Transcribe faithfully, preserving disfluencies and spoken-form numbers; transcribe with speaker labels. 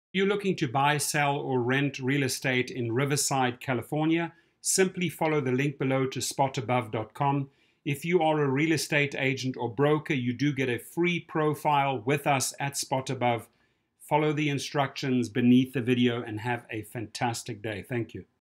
Speaker 1: You're looking to buy, sell, or rent real estate in Riverside, California, simply follow the link below to spot above dot com. If you are a real estate agent or broker, you do get a free profile with us at Spot Above. Follow the instructions beneath the video and have a fantastic day. Thank you.